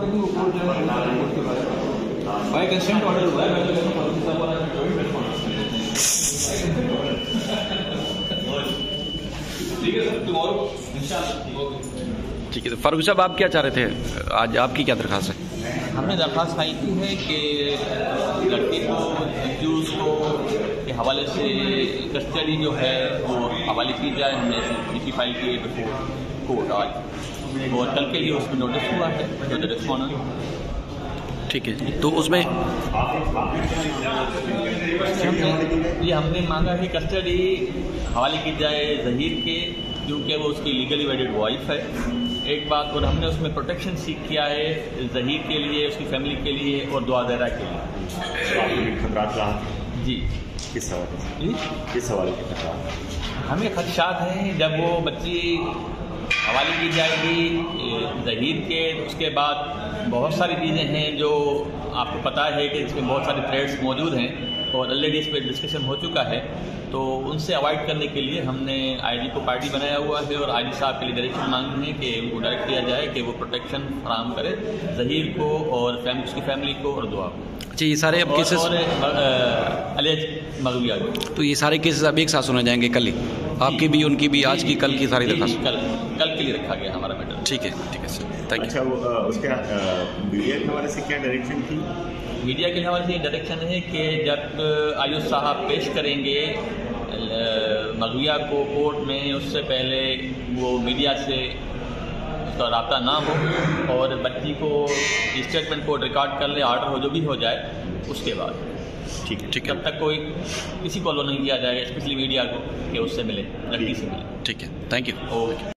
भाई consent order हुआ है, ठीक है सर, टुमारो इंशाल्लाह। ठीक है, तो फारूक साहब आप क्या चाह रहे थे, आज आपकी क्या दरख्वास्त है? हमने दरख्वास्त आई थी है कि लड़के को एक्यूज को के हवाले से कस्टडी जो है वो हवाले की जाए। हमने सीसी फाइल की बिफोर कोर्ट आज, और कल के लिए उसमें नोटिस हुआ है तो द रिस्पॉन्डेंट। ठीक है, तो उसमें ये हमने मांगा है कस्टडी हवाले की जाए ज़हीर के, क्योंकि वो उसकी लीगली वेडेड वाइफ है एक बात, और हमने उसमें प्रोटेक्शन सीख किया है ज़हीर के लिए, उसकी फैमिली के लिए और दुआ ज़हरा के लिए। जी किस सवाल के खतरात? हमें खदशात हैं जब वो बच्ची हवाले की जाएगी ज़हीर के, उसके बाद बहुत सारी चीज़ें हैं जो आपको पता है कि इसमें बहुत सारे थ्रेड्स मौजूद हैं और ऑलरेडी इस पर डिस्कशन हो चुका है। तो उनसे अवॉइड करने के लिए हमने आईजी को पार्टी बनाया हुआ है और आईजी साहब के लिए डायरेक्शन मांगी है कि उनको डायरेक्ट किया जाए कि वो प्रोटेक्शन फराहम करे ज़हीर को और उसकी फैमिली को और दुआ को। अच्छा, ये सारे अब केसेस और अलेज मगविया को, तो ये सारे केसेस अब एक साथ सुने जाएंगे कल ही, आपकी भी उनकी भी, आज की कल की सारी दरख्वास्त कल के लिए रखा गया हमारा मैटर। ठीक है सर, थैंक यू। अच्छा, वो उसके मीडिया के हवाले से क्या डायरेक्शन थी? मीडिया के हवाले से ये डायरेक्शन है कि जब आयुष साहब पेश करेंगे मगविया को कोर्ट में, उससे पहले वो मीडिया से उसका रब्ता ना हो और बच्ची को स्टेटमेंट कोर्ट रिकॉर्ड कर ले, ऑर्डर हो जो भी हो जाए उसके बाद। ठीक है, तब तक कोई किसी को लो नहीं किया जाएगा, स्पेशली मीडिया को, कि उससे मिले, लड़की से मिले। ठीक है, थैंक यू। ओके।